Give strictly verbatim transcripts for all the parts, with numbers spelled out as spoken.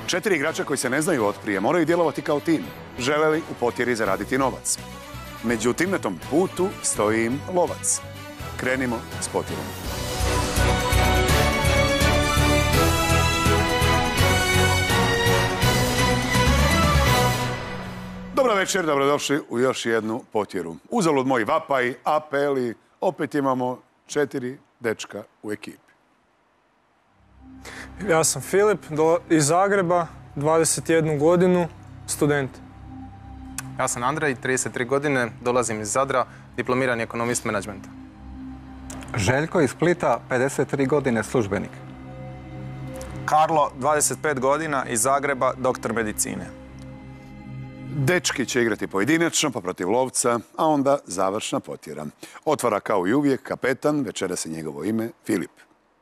Četiri igrača koji se ne znaju otprije moraju djelovati kao tim. Žele li u potjeri zaraditi novac? Međutim, na tom putu stoji im lovac. Krenimo s potjerom. Dobro večer, dobrodošli u još jednu potjeru. Uzalud moj vapaj, apeli, opet imamo četiri dečka u ekipi. Ja sam Filip, iz Zagreba, dvadeset jednu godinu, student. Ja sam Andrej, trideset tri godine, dolazim iz Zadra, diplomirani ekonomist menadžmenta. Željko iz Splita, pedeset tri godine, službenik. Karlo, dvadeset pet godina, iz Zagreba, doktor medicine. Dečki će igrati pojedinačno, pa protiv lovca, a onda završna potjera. Otvara kao i uvijek kapetan, večeras je njegovo ime Filip.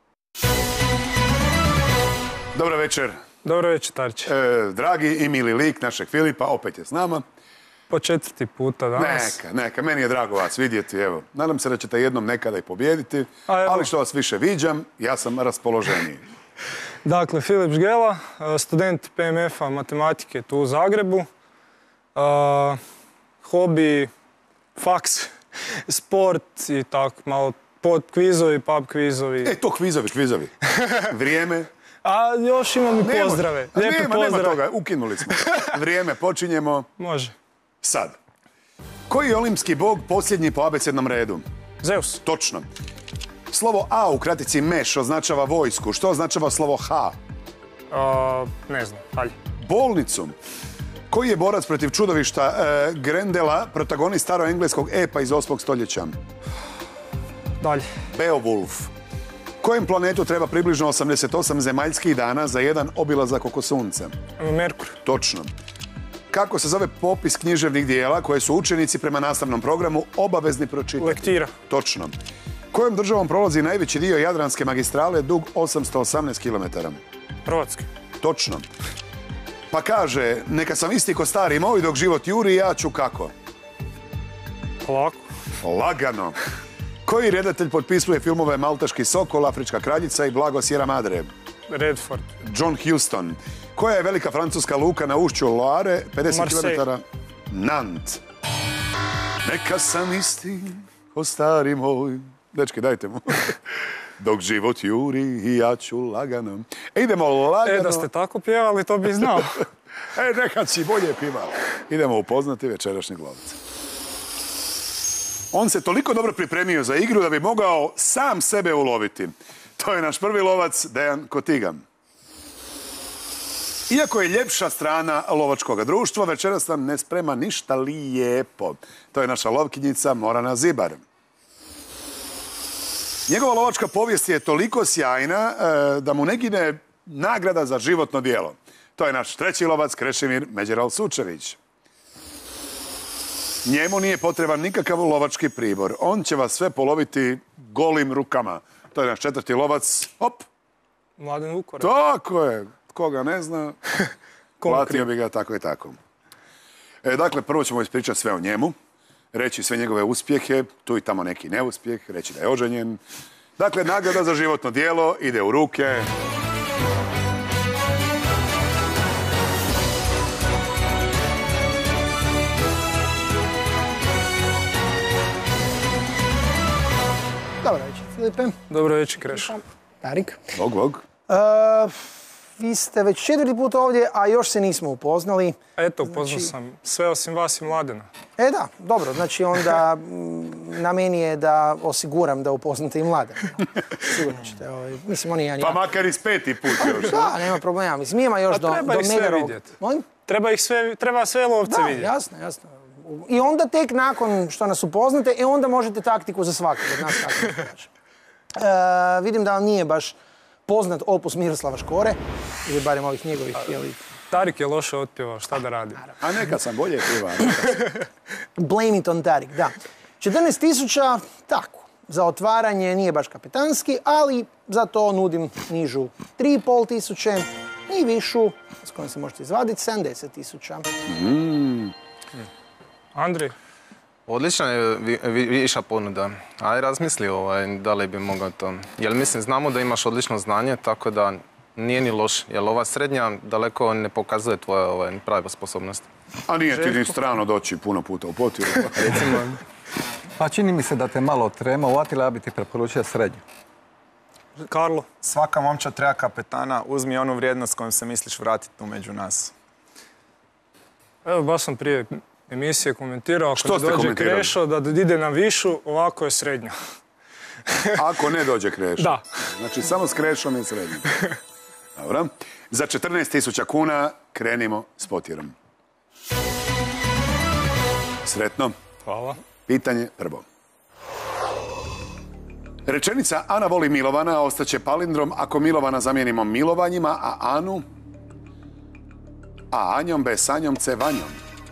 Dobro večer. Dobro večer, Tarče. E, dragi i mili lik našeg Filipa, opet je s nama. Po četvrti puta danas. Neka, neka, meni je drago vas vidjeti, evo. Nadam se da ćete jednom nekada i pobijediti, ali što vas više viđam, ja sam raspoloženiji. Dakle, Filip Žgela, student P M F-a matematike tu u Zagrebu. Uh, hobi, faks, sport i tako, malo pod kvizovi, pub kvizovi. E, to kvizovi, kvizovi. Vrijeme. A još imam i pozdrave. Nema, nema, nema toga, ukinuli smo. Vrijeme, počinjemo. Može. Sad. Koji je olimpski bog posljednji po abecednom redu? Zeus. Točno. Slovo A u kratici meš označava vojsku. Što označava slovo H? Uh, ne znam, dalje. Bolnicu. Koji je borac protiv čudovišta e, Grendela, protagonist staroengleskog epa iz osmog stoljeća? Dalje. Beowulf. Kojem planetu treba približno osamdeset osam zemaljskih dana za jedan obilazak oko Sunca? Merkur. Točno. Kako se zove popis književnih dijela koje su učenici prema nastavnom programu obavezni pročitati? Lektira. Točno. Kojom državom prolazi najveći dio Jadranske magistrale dug osamsto osamnaest kilometara? Hrvatska. Točno. Pa kaže, neka sam isti ko stari moj dok život juri, ja ću kako? Lako. Lagano. Koji redatelj potpisuje filmove Malteški sokol, Afrička kraljica i Blago Sierra Madre? Redford. John Huston. Koja je velika francuska luka na ušću Loire, pedeset kilometara? Nantes. Neka sam isti ko stari moj. Dečki, dajte mu. Dok život juri i ja ću lagano. E, idemo lagano. E, da ste tako pjevali, to bi znao. E, nekad si bolje pjevao. Idemo upoznati večerašnjeg lovca. On se toliko dobro pripremio za igru da bi mogao sam sebe uloviti. To je naš prvi lovac, Dejan Kotigan. Iako je ljepša strana lovačkog društva, večeras nam ne sprema ništa lijepo. To je naša lovkinjica Morana Zibar. Njegova lovačka povijest je toliko sjajna da mu ne gine nagrada za životno djelo. To je naš treći lovac, Krešimir Međeral Sučević. Njemu nije potreban nikakav lovački pribor. On će vas sve poloviti golim rukama. To je naš četvrti lovac. Hop! Mladen Vukorac. Tako je. Koga ne zna, platio bi ga tako i tako. E, dakle, prvo ćemo ispričati sve o njemu. Reći sve njegove uspjehe, tu i tamo neki neuspjeh, reći da je oženjen. Dakle, nagrada za životno djelo ide u ruke. Dobro večer, Filipe. Dobro večer, Krešo. Tarik. Bog, bog. Uh, vi ste već četvrti put ovdje, a još se nismo upoznali. Eto, upoznao sam sve osim vas i Mladena. E da, dobro, znači onda m, na meni je da osiguram da upoznate i Mladena. Sigurno ćete. Ovaj, mislim, oni ja... Pa makar i s peti put još. Da, nema problema. Mislim, ima još do, do treba ih sve Megarovog... vidjeti. Molim? Treba ih sve, treba sve lovce Da, vidjeti. jasno, jasno. I onda tek nakon što nas upoznate, e onda možete taktiku za svakog od nas kako da kaže. E, vidim da vam nije baš poznat opus Miroslava Škore, ili barem ovih njegovih, jeli... Tarik je loše otpjevao, šta da radi? A neka sam bolje pjevao. Blame it on Tarik, da. četrnaest tisuća, tako, za otvaranje nije baš kapetanski, ali za to nudim nižu tri i pol tisuće i višu, s kojom se možete izvaditi, sedamdeset tisuća. Mm. Andrej? Odlična je vi, vi, viša ponuda. Aj razmisli ovaj, da li bi mogao to. Jer mislim, znamo da imaš odlično znanje, tako da nije ni loš, jer ova srednja daleko ne pokazuje tvoje ove, prave sposobnosti. A nije ti ni strano doći puno puta u Potiru. Recimo, Pa čini mi se da te malo trema uvatila, ja bi ti preporučio srednju. Karlo. Svaka momčad treba kapetana, uzmi onu vrijednost kojom se misliš vratiti tu među nas. Evo, baš sam prije emisije komentirao, Što ako ste dođe komentirali? Krešo da ide na višu, ovako je srednja. Ako ne dođe Krešo. Da. Znači, samo s Krešom je srednji. Dobro. Za četrnaest tisuća kuna krenimo s Potirom. Sretno. Hvala. Pitanje prvo. Rečenica Ana voli Milovana ostaće palindrom ako Milovana zamijenimo milovanjima, a Anu A Anjom, B Sanjom, C Vanjom.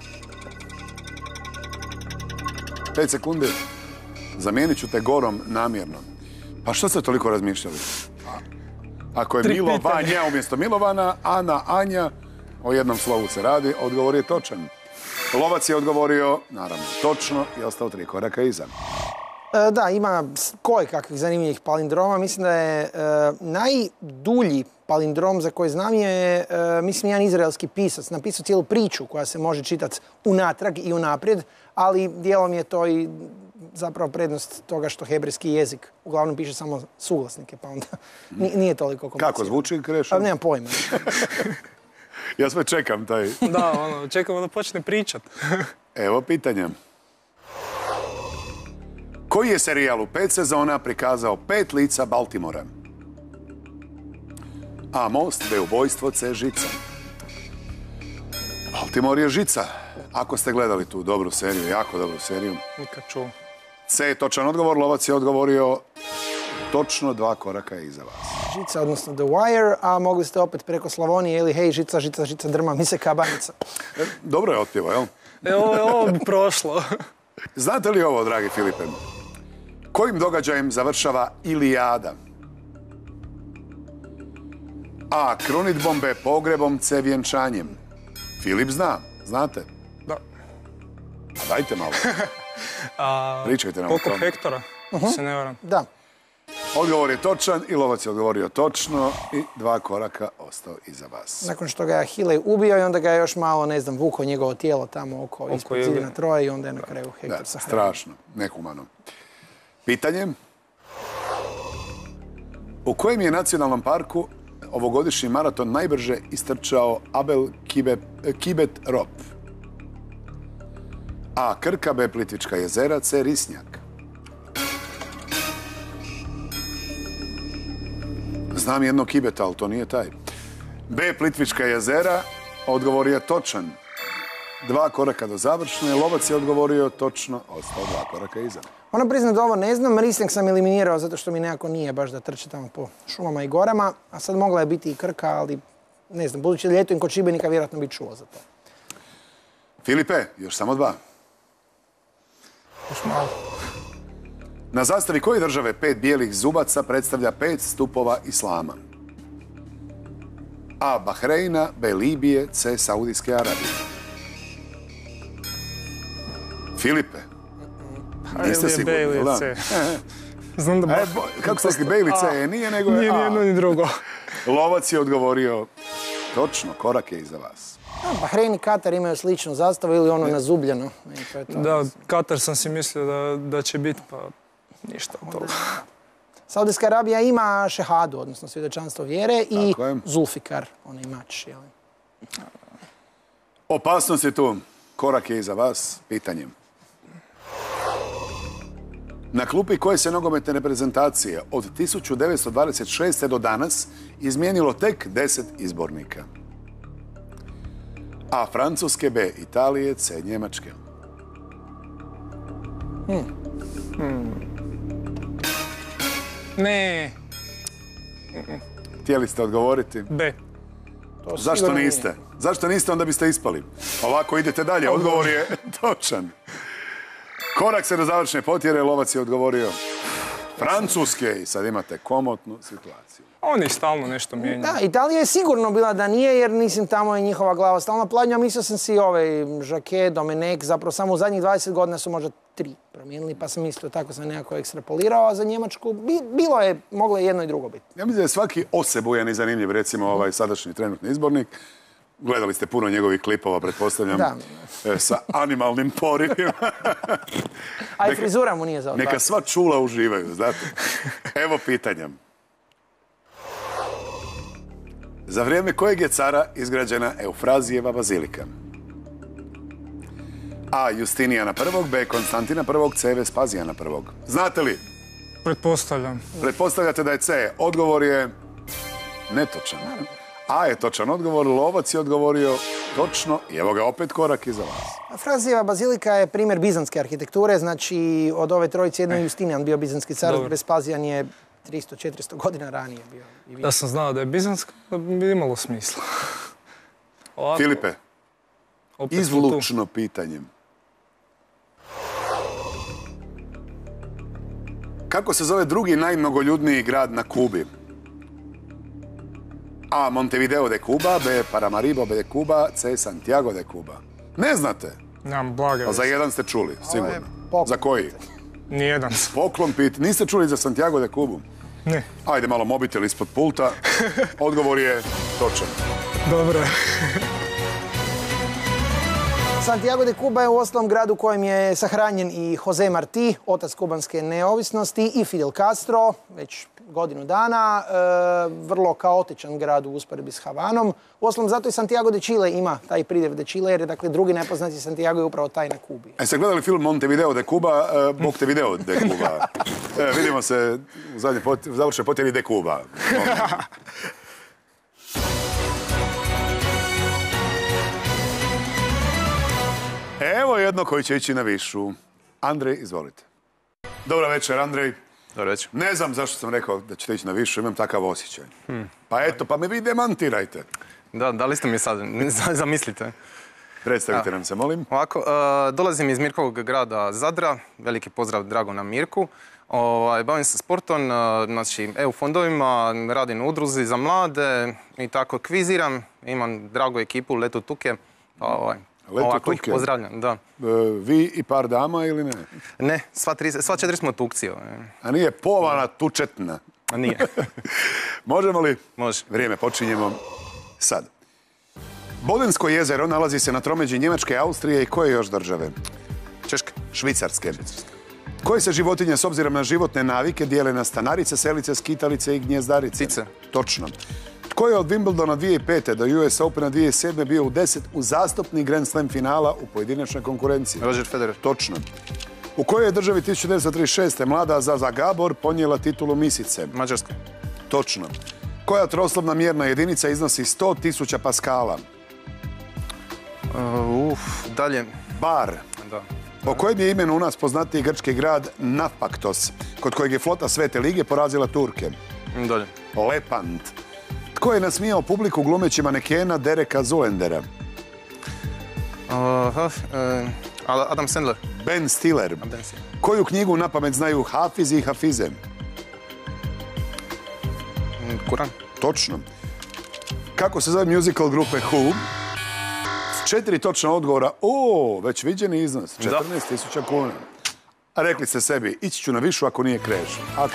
Pet sekundi. Zamijenit ću te Gorom namjerno. Pa što ste toliko razmišljali? Ako je Tri Milo pitanja. Vanja umjesto Milovana, Ana, Anja, o jednom slovu se radi, odgovor je točan. Lovac je odgovorio, naravno, točno i ostao tri koraka iza. E, Da, ima koje kakvih zanimljivih palindroma. Mislim da je e, najdulji palindrom za koji znam je, e, mislim, jedan izraelski pisac. Napisao cijelu priču koja se može čitati unatrag i unaprijed, ali dijelom je to i zapravo prednost toga što hebrejski jezik uglavnom piše samo suglasnike, pa onda ni- nije toliko komplicirano. Kako zvuči, Krešo? Pa nemam pojma. Ja sve čekam taj. Da, ono, čekamo da počne pričat. Evo pitanja. Koji je serijal u pet sezona prikazao pet lica Baltimora? A. Most, B. Ubojstvo, C. Žica. Baltimore je žica. Ako ste gledali tu dobru seriju, jako dobru seriju. Nikad čuo. C je točan odgovor, Lovac je odgovorio točno dva koraka iza vas. Žica, odnosno The Wire, a mogli ste opet preko Slavonije ili hej, žica, žica, žica, drma mi se kabanica. E, Dobro je otpjevo, jel? E, ovo, ovo bi prošlo. Znate li ovo, dragi Filipe? Kojim događajem završava Ilijada? A. Krunidbom, B. Pogrebom, C. Vjenčanjem. Filip zna, znate? Da. A dajte malo. A, Pričajte nam o Koliko tome. hektara, se ne varam. Da. Odgovor je točan i Lovac je odgovorio točno i dva koraka ostao iza vas. Nakon što ga je Ahilej ubio i onda ga je još malo, ne znam, vukao njegovo tijelo tamo oko, ispod Ilije. zidina Troje i onda je na kraju hektar Da, sa hranom. strašno, nehumano. Pitanje. U kojem je nacionalnom parku ovogodišnji maraton najbrže istrčao Abel Kibe- Kibet Rop? A. Krka, B. Plitvička jezera, C. Risnjak. Znam jedno Kibeta, ali to nije taj. B. Plitvička jezera, odgovor je točan. Dva koraka do završne, Lovac je odgovorio točno, ostao dva koraka iza. Moram priznat da ovo ne znam, Risnjak sam eliminirao zato što mi nekako nije baš da trče tamo po šumama i gorama, a sad mogla je biti i Krka, ali ne znam, budući da ljetujem kod Šibenika, vjerojatno bi čuo za to. Filipe, još samo dva. Još malo. Na zastavi koje države pet bijelih zubaca predstavlja pet stupova islama? A. Bahreina, B. Libije, C. Saudijske Arabije. Filipe, niste Ili je B sigurni, ili je jel da? C. Znam da E, baš... bo- kako ste rekli, B ili C? E, nije, nego je Nije ni A. jedno ni drugo. Lovac je odgovorio točno, korak je iza vas. A, Bahrein i Katar imaju sličnu zastavu ili ono nazubljeno. I to je to. Da, Katar sam si mislio da, da će biti, pa ništa od toga. Saudijska Arabija ima šehadu, odnosno svjedočanstvo vjere i Tako je. Zulfikar, onaj mač. Jel? Opasnost je tu, korak je iza vas, pitanje. Na klupi koje se nogometne reprezentacije od tisuću devetsto dvadeset šeste. do danas izmijenilo tek deset izbornika. A. Francuske, B. Italije, C. Njemačke. Ne, Htjeli ste odgovoriti? B. To Zašto sigurno nije. niste? Zašto niste, onda biste ispali. Ovako idete dalje, odgovor je točan. Korak se do završne potjere, Lovac je odgovorio Francuske i sad imate komotnu situaciju. Oni stalno nešto mijenjaju. Da, Italija je sigurno bila da nije, jer mislim tamo je njihova glava stalno pladnja. Mislio sam si ovaj Jacquet, Domenech, zapravo samo u zadnjih dvadeset godina su možda tri promijenili, pa sam mislio, tako sam nekako ekstrapolirao, a za Njemačku bi, bilo je, moglo je jedno i drugo biti. Ja mislim da je svaki osebujan i zanimljiv, recimo ovaj sadašnji trenutni izbornik. Gledali ste puno njegovih klipova, pretpostavljam, Da. e, sa animalnim porivima. A i Neka- frizura mu nije za odbaciti. Neka sva čula uživaju, znate. Evo pitanja. Za vrijeme kojeg je cara izgrađena Eufrazijeva bazilika? A. Justinijana prvog, B. Konstantina prvog, C. Vespazijana prvog. Znate li? Pretpostavljam. Pretpostavljate da je C. Odgovor je netočan. A je točan odgovor, lovac je odgovorio točno i evo ga opet korak iza vas. Frazijeva bazilika je primjer bizantske arhitekture, znači od ove trojice jedno je Justinijan bio bizantski car, Dobro. Vespazijan je tristo četiristo godina ranije bio. I Da sam znao da je bizanska, da bi imalo smisla. Ovako, Filipe, opet smo tu. izlučno pitanje. Kako se zove drugi najmnogoljudniji grad na Kubi? A. Montevideo de Cuba, B. Paramaribo de Cuba, C. Santiago de Cuba. Ne znate? Nemam blage A za veze. jedan ste čuli, sigurno. poklon. Za koji? Nijedan. Poklon pit. Niste čuli za Santiago de Cubu? Ne. Ajde malo mobitel ispod pulta. Odgovor je točan. Dobro je. Santiago de Cuba je u ostalom grad u kojem je sahranjen i Jose Martí, otac kubanske neovisnosti, i Fidel Castro, već godinu dana. E, vrlo kaotičan grad u usporedbi s Havanom. U ostalom zato i Santiago de Chile ima taj pridjev de Chile, jer je dakle drugi nepoznati Santiago je upravo taj na Kubi. E, ste gledali film Montevideo de Cuba, e, Bog te video de Cuba. E, vidimo se u zadnje pot, u završenoj potjeri de Cuba. Evo jedno koji će ići na višu. Andrej, izvolite. Dobro večer, Andrej. Dobro večer. Ne znam zašto sam rekao da ćete ići na višu, imam takav osjećaj. Pa eto, pa me vi demantirajte. Da, da li ste mi sad, zamislite. Predstavite nam se, molim. Ovako, e, dolazim iz Mirkovog grada Zadra, veliki pozdrav Dragona Mirku. Ovaj, bavim se sportom, e, znači E U fondovima, radim u udruzi za mlade i tako kviziram. Imam dragu ekipu Leto Tuke. Ovaj, Leto ovako ih Tuke? pozdravljam, da. E, vi i par dama ili ne? Ne, sva, tri, sva četiri smo tukci. ovaj. A nije povana tučetna. A nije. Možemo li? Može. Vrijeme, počinjemo sad. Bodensko jezero nalazi se na tromeđi Njemačke, Austrije i koje još države? Češka. Švicarske. Koje se životinje s obzirom na životne navike dijele na stanarice, selice, skitalice i gnjezdarice? Cice. Točno. Tko je od Wimbledona dvije tisuće pete do U S Opena dvije tisuće sedme bio u deset uzastopni Grand Slam finala u pojedinačnoj konkurenciji? Roger Federer. Točno. U kojoj je državi tisuću devetsto trideset šeste mlada Zaza Gabor ponijela titulu misice? Mađarska. Točno. Koja troslovna mjerna jedinica iznosi sto tisuća paskala? Uh, uf, dalje. Bar. Da. Po kojem je imenu u nas poznatiji grčki grad Napaktos, kod kojeg je flota Svete Lige porazila Turke? Dalje. Lepant. Tko je nasmijao publiku glumeći manekena Dereka Zulendera? Uh, uh, Adam Sandler. Ben Stiller. Ben Stiller. Koju knjigu na pamet znaju Hafizi i Hafize? Kuran. Točno. Kako se zove musical grupe Who? Četiri točna odgovora. O, već viđeni iznos. četrnaest tisuća kuna. A rekli ste sebi, ići ću na višu ako nije kreš. Ako?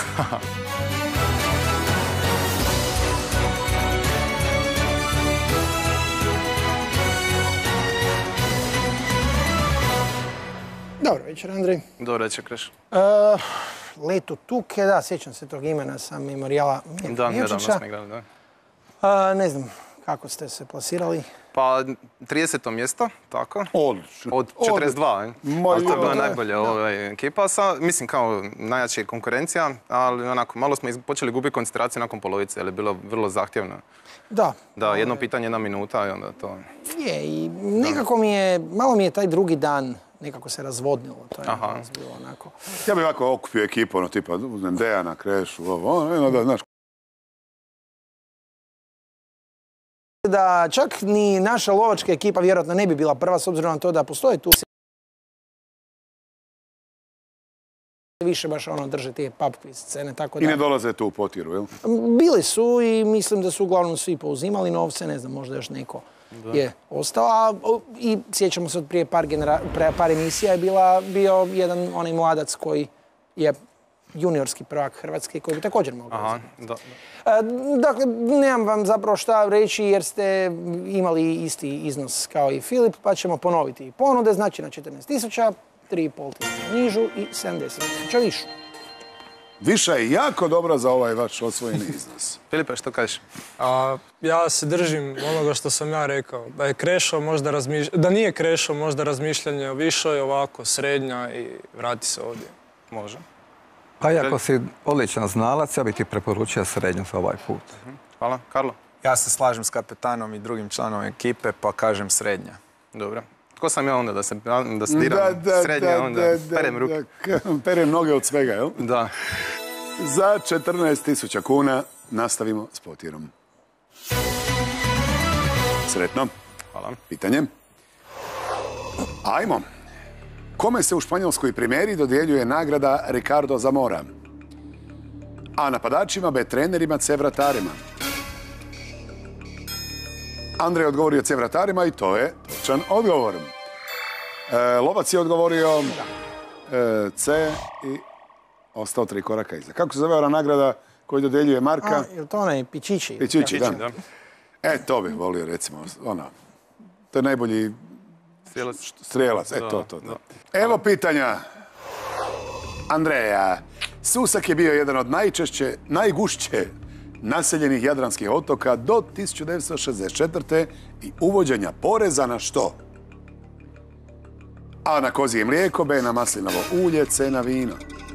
Dobro večer, Andrej. Dobro večer, Kreš. Uh, Leto Tuke, da, sjećam se tog imena sa memorijala Da, nedavno Mirčića. smo igrali, da. Uh, ne znam kako ste se plasirali. Pa, trideseto mjesto, tako. Odlično. Od četrdeset dva, eh? Ma Ali to je bila joj. najbolja ovaj, ekipa. Sa, mislim, kao najjača konkurencija, ali onako, malo smo iz- počeli gubiti koncentraciju nakon polovice, jer je bilo vrlo zahtjevno. Da. Da, jedno pitanje, jedna minuta i onda to... Je, i nekako mi je, malo mi je taj drugi dan nekako se razvodnilo. To je Aha. nažalost bilo onako. Ja bih ovako okupio ekipu, ono tipa, uzmem Dejana, Krešu, ovo, ono, da, znaš. Da čak ni naša lovačka ekipa vjerojatno ne bi bila prva s obzirom na to da postoje tu više baš ono drže te pub quiz scene, tako da... I ne dolaze tu u potiru, jel? Bili su i mislim da su uglavnom svi pouzimali novce, ne znam, možda još neko je ostao. A, i sjećamo se od prije par, genera... pre par emisija je bila, bio jedan onaj mladac koji je juniorski prvak Hrvatske koji bi također mogao. Aha, da. Dakle, nemam vam zapravo šta reći jer ste imali isti iznos kao i Filip, pa ćemo ponoviti ponude, znači na četrnaest tisuća, tri i pol tisuća nižu i sedamdeset tisuća višu. Viša je jako dobra za ovaj vaš osvojeni iznos. Filipe, što kažeš? A, ja se držim onoga što sam ja rekao. Da je krešao možda razmišljanje, da nije krešao možda razmišljanje o višoj, ovako srednja i vrati se ovdje. Može. Pa iako si odličan znalac, ja bih ti preporučio srednju za ovaj put. Hvala. Karlo? Ja se slažem s kapetanom i drugim članom ekipe, pa kažem srednja. Dobro. Tko sam ja onda da se, da se diram srednja, onda perem ruke? Perem noge od svega, jel? Da. Za četrnaest tisuća kuna nastavimo s potirom. Sretno. Hvala. Pitanje. Ajmo. Kome se u španjolskoj primjeri dodjeljuje nagrada Ricardo Zamora? A napadačima, B trenerima, C vratarima. Andrej je odgovorio C vratarima i to je točan odgovor. E, Lovac je odgovorio e, C i ostao tri koraka iza. Kako se zove ona nagrada koju dodjeljuje Marka? A, je li to onaj Pičići? Pičići, da. E, to bih volio, recimo, ona. To je najbolji Strijelac. Strijelac, e, to, to, to. Evo pitanja. Andreja, Susak je bio jedan od najčešće, najgušće naseljenih jadranskih otoka do tisuću devetsto šezdeset četvrte. i uvođenja poreza na što? A na kozije mlijeko, B na maslinovo ulje, C na vino.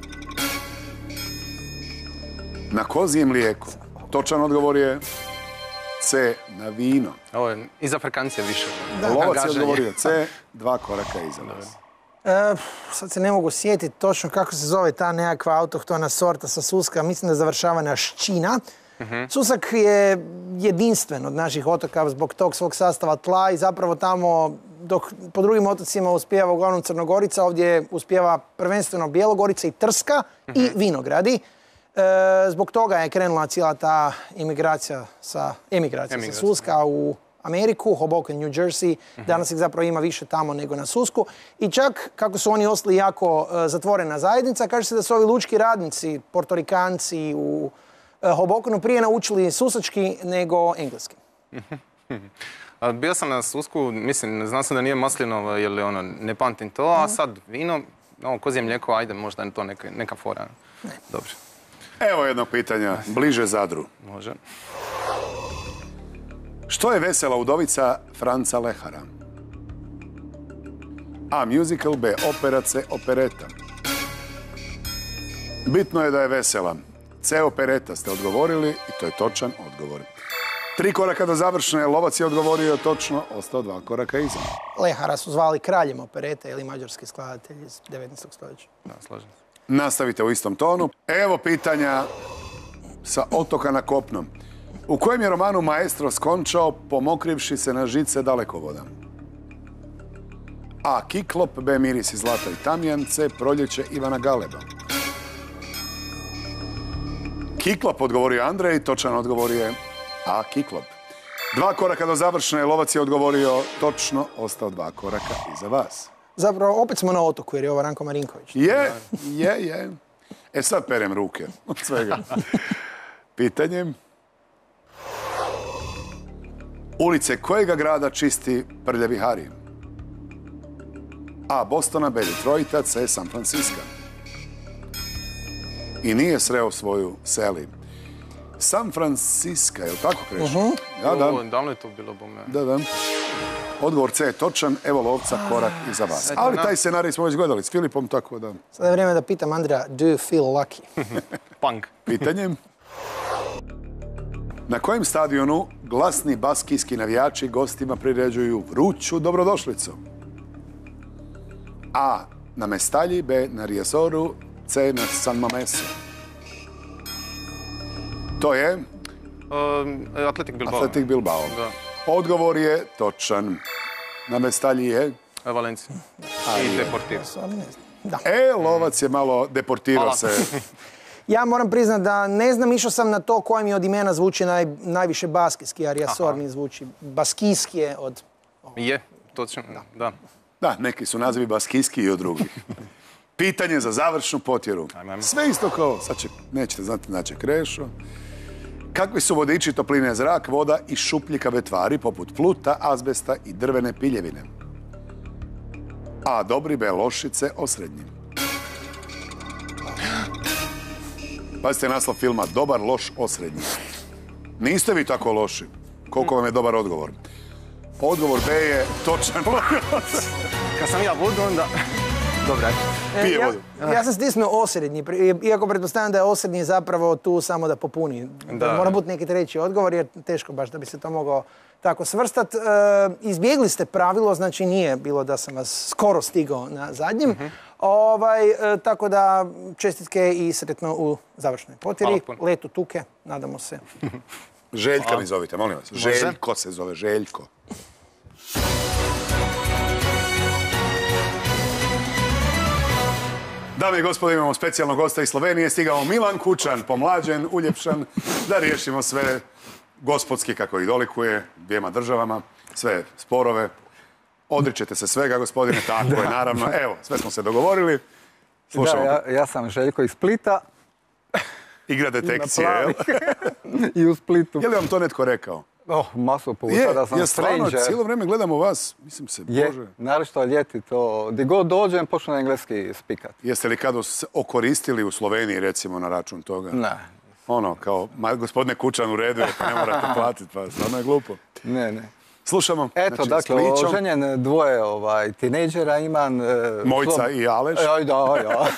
Na kozije mlijeko. Točan odgovor je C na vino. Ovo je iza frekancije više. Lovac je odgovorio C, dva koraka iza vas. E, sad se ne mogu sjetiti točno kako se zove ta nekakva autohtona sorta sa Suska. Mislim da završava na ščina. Uh-huh. Susak je jedinstven od naših otoka zbog tog svog sastava tla i zapravo tamo, dok po drugim otocima uspijeva uglavnom Crnogorica, ovdje uspijeva prvenstveno Bjelogorica i Trska uh-huh. i Vinogradi. E, zbog toga je krenula cijela ta emigracija sa, emigracija emigracija. sa Suska u Ameriku, Hoboken, New Jersey. Uh-huh. Danas ih zapravo ima više tamo nego na Susku. I čak, kako su oni ostali jako uh, zatvorena zajednica, kaže se da su ovi lučki radnici, Portorikanci u uh, Hobokenu prije naučili susački nego engleski. A bio sam na Susku, mislim, znam sam da nije maslinovo, jer ono, ne pamtim to, a sad vino, no, kozje mlijeko, ajde, možda je to neka, neka fora. Ne. Dobro. Evo jedno pitanja, bliže Zadru. Može. Što je vesela udovica Franca Lehara? A. Musical, B. Opera, C. Opereta. Bitno je da je vesela. C. Opereta ste odgovorili i to je točan odgovor. Tri koraka do završne, Lovac je odgovorio točno, ostao dva koraka iza. Lehara su zvali kraljem operete ili mađarski skladatelj iz devetnaestog stoljeća. Da, slažem se. Nastavite u istom tonu. Evo pitanja sa otoka na kopnom. U kojem je romanu maestro skončao pomokrivši se na žice dalekovoda? A. Kiklop, B. Miris iz zlata i tamjan, C. Proljeće Ivana Galeba. Kiklop odgovorio Andrej, točan odgovor je A. Kiklop. Dva koraka do završne, Lovac je odgovorio točno, ostao dva koraka iza vas. Zapravo, opet smo na otoku jer je ovo Ranko Marinković. Je, je, je. E sad perem ruke od svega. Pitanje. Ulice kojega grada čisti prljavi Hari? A. Bostona, B. Detroita, C. San Francisco. I nije sreo svoju seli. San Francisco, je li tako kreće? Uh-huh. Da, da. O, davno je to bilo bome. Da, da. Odgovor C je točan, evo Lovca, korak iza vas. Ali taj scenarij smo već gledali s Filipom, tako da... Sada je vrijeme da pitam Andreja, do you feel lucky? Punk. Pitanje. Na kojem stadionu glasni baskijski navijači gostima priređuju vruću dobrodošlicu? A. Na Mestalji, B. Na Riazoru, C. Na San Mamesu. To je? Um, Atletik Bilbao. Atletik Bilbao. Da. Odgovor je točan. Na Mestalji je? Valencija. I Deportivo. Da. E, lovac je malo deportirao se. Ja moram priznat da ne znam, išao sam na to koji mi od imena zvuči naj, najviše baskijski, Ariasor mi zvuči baskijski je od... Je, točno, da. Da, neki su nazivi baskijski i od drugih. Pitanje za završnu potjeru. Sve isto kao, sad će, nećete znati, znači Krešo. Kakvi su vodiči topline zrak, voda i šupljikave tvari poput pluta, azbesta i drvene piljevine? A. Dobri, B. Lošice, osrednji. Pazite naslov filma Dobar, loš, osrednji. Niste vi tako loši. Koliko vam je dobar odgovor? Odgovor B je točan. Kad sam ja vodu, onda... Dobre. Pije ja, vodu. ja sam stisnuo osrednji, iako pretpostavljam da je osrednji zapravo tu samo da popuni. Da. Mora biti neki treći odgovor, jer teško baš da bi se to moglo tako svrstat. E, izbjegli ste pravilo, znači nije bilo da sam vas skoro stigao na zadnjem. Uh-huh. ovaj, e, tako da čestitke i sretno u završnoj potjeri. Letu tuke, nadamo se. Željka mi zovite, molim vas. Željko se zove, Željko. Dame i gospodo, imamo specijalnog gosta iz Slovenije. Stigao Milan Kučan, pomlađen, uljepšan, da riješimo sve gospodski kako ih dolikuje dvijema državama, sve sporove. Odričete se svega, gospodine, tako je, naravno. Evo, sve smo se dogovorili. Slušamo. Da, ja, ja sam Željko iz Splita. Igra detekcije, jel? I u Splitu. Je li vam to netko rekao? Oh, masu puta je, da sam ja stvarno stranger. cijelo vrijeme gledam u vas, mislim se, je, Bože. naravno ljeti to, gdje god dođem počnu na engleski spikat. Jeste li kad okoristili u Sloveniji, recimo, na račun toga? Ne. Ono, kao, ma, gospodine Kučan, u redu je, pa ne morate platiti, pa stvarno je glupo. Ne, ne. Slušamo. Eto, znači, dakle, oženjen dvoje ovaj, tinejdžera imam. E, Mojca slom... i Aleš. Aj, da, ja.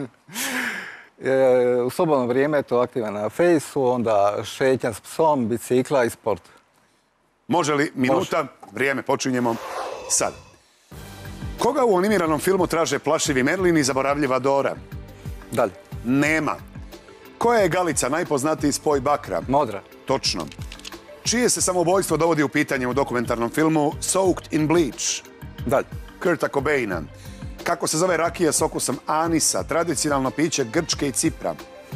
e, u slobodno vrijeme je to aktivan na fejsu, onda šetnja s psom, bicikla i sport. Može li minuta? Može. Vrijeme, počinjemo sad. Koga u animiranom filmu traže plašivi Merlin i zaboravljiva Dora? Dalje. Nema. Koja je Galica najpoznatiji spoj bakra? Modra. Točno. Čije se samoubojstvo dovodi u pitanje u dokumentarnom filmu Soaked in Bleach? Dalje. Kurta Cobaina. Kako se zove rakija s okusom anisa, tradicionalno piće Grčke i Cipra?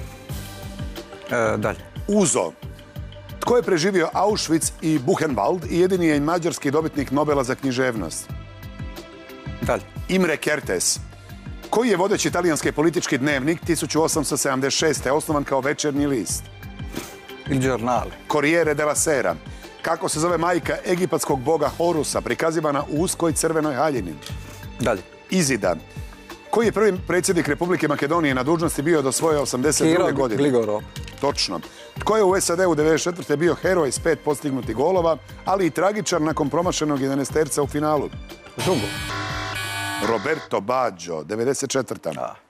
E, dalje. Uzo. Tko je preživio Auschwitz i Buchenwald i jedini je mađarski dobitnik Nobela za književnost? Dalje. Imre Kertész. Koji je vodeći italijanski politički dnevnik tisuću osamsto sedamdeset šeste. osnovan kao večernji list? Il Giornale. Corriere della Sera. Kako se zove majka egipatskog boga Horusa, prikazivana u uskoj crvenoj haljini? Dalje. Izida. Koji je prvi predsjednik Republike Makedonije na dužnosti bio do svoje osamdeset druge godine? Gligorov. Točno. Tko je u S A D u devedeset četvrte bio heroj s pet postignutih golova, ali i tragičar nakon promašenog jedanaesterca u finalu? Žugo. Roberto Baggio, devedeset četvrta.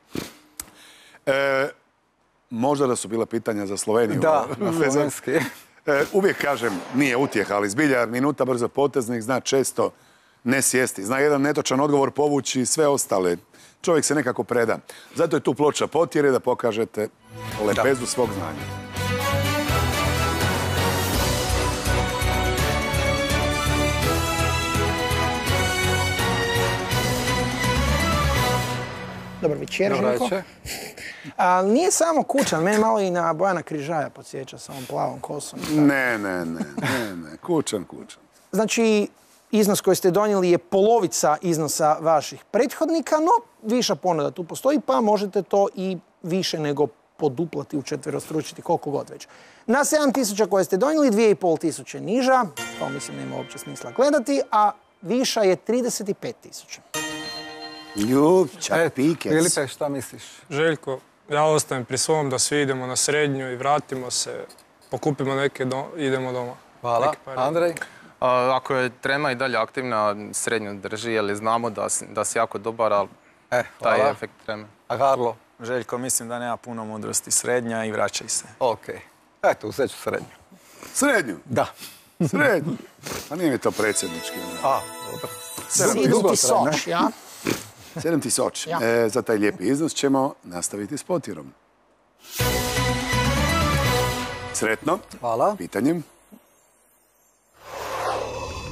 E, možda da su bila pitanja za Sloveniju. Da, na slovenski. E, uvijek kažem, nije utjeha, ali zbilja minuta brzo poteznik zna često ne sjesti. Zna jedan netočan odgovor povući sve ostale. Čovjek se nekako preda. Zato je tu ploča potjere da pokažete lepezu svog znanja. Dobar večer, Željko. A, nije samo Kučan, meni malo i na Bojana Križaja podsjeća sa ovom plavom kosom. Ne, ne, ne, ne, ne. Kučan, Kučan. Znači, iznos koji ste donijeli je polovica iznosa vaših prethodnika, no viša ponuda tu postoji, pa možete to i više nego poduplati, učetverostručiti, koliko god već. Na sedam tisuća koje ste donijeli, dvije i pol tisuće niža, to mislim nema uopće smisla gledati, a viša je trideset pet tisuća. Ljubčak, Pikec. Filipe, šta misliš? Željko, ja ostajem pri svom da svi idemo na srednju i vratimo se, pokupimo neke, do, idemo doma. Hvala. Andrej? A, ako je trema i dalje aktivna, srednju drži, jer znamo da, da si jako dobar, ali e, taj je efekt treme. A Karlo? Željko, mislim da nema puno mudrosti. Srednja i vraćaj se. Ok. Eto, uzet ću srednju. Srednju? Da. Srednju? A nije mi to predsjednički. A, dobro. Sedam tisuća, ja? Sedam tisuća. Ja. E, za taj lijepi iznos ćemo nastaviti s potjerom. Sretno. Hvala. Pitanjem.